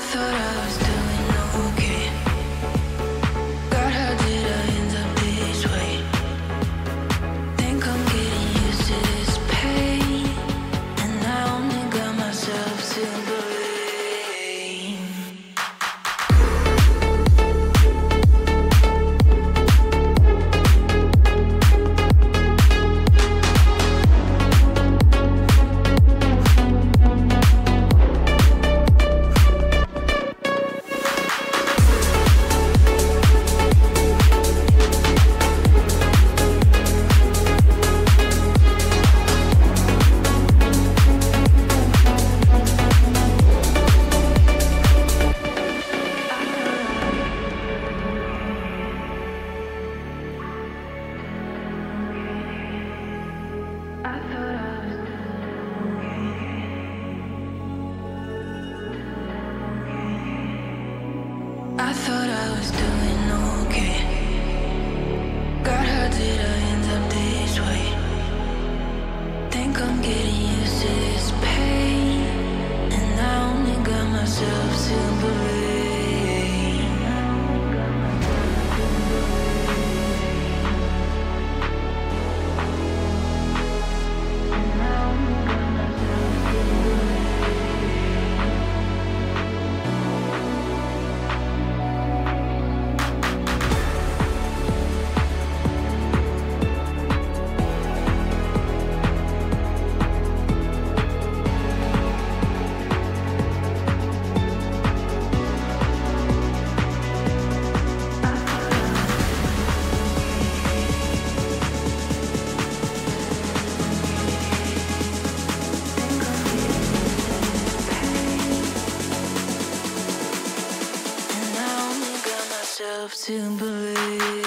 thought I was doing okay. God, how did I end up this way? Think I'm getting used to this pain, and I only got myself to blame. I thought I was doing okay. God, how did I end up this way? Think I'm getting used to this pain, and I only got myself to blame. To believe